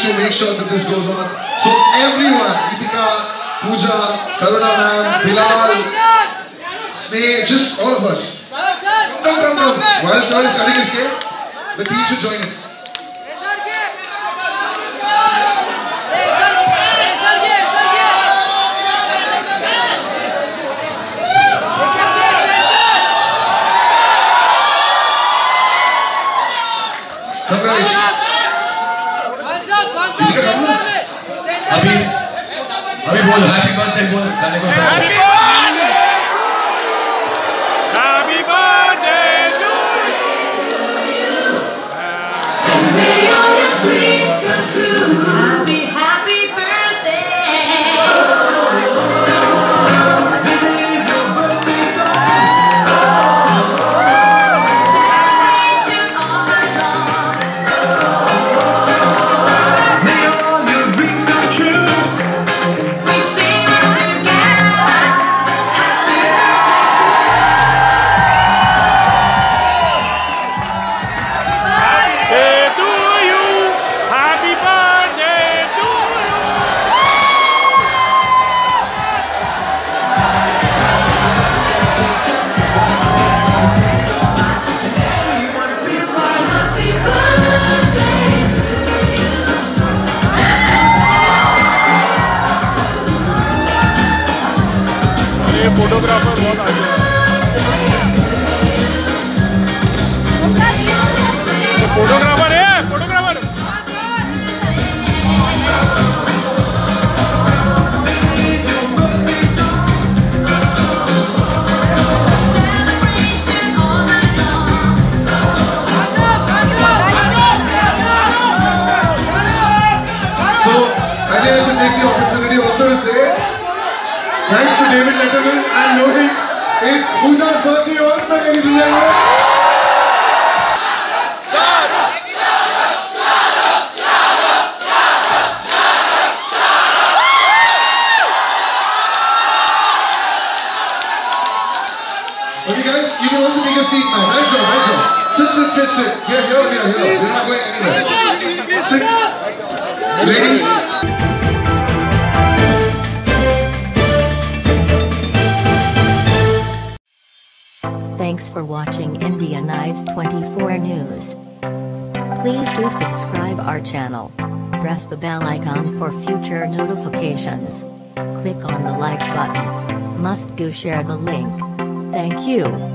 to make sure that this goes on. So everyone, Deepika, Pooja, Karuna ma'am, Bilal, Sneh, just all of us. Come. While sir is cutting his cake, the team should join in. Come guys. अभी बोल happy birthday बोल गाने को Happy birthday to you. May all your dreams come true. Happy birthday. This is your birthday song. Celebration all night long. May all your dreams come true. We sing it together. Birthday to you. Happy birthday to you. Happy birthday to you. ये photographer बहुत आगे है। Photographer है photographer Celebration all night long. So I think I should take the opportunity also to say thanks to David Letterman and Lohit. It's Pooja's birthday also, ladies and gentlemen. Okay guys, you can also take a seat now. Right job. Sit. We are here. We're not going anywhere. Sit. Ladies. Thanks for watching Indian Eyes 24 News. Please do subscribe our channel. Press the bell icon for future notifications. Click on the like button. Must do share the link. Thank you.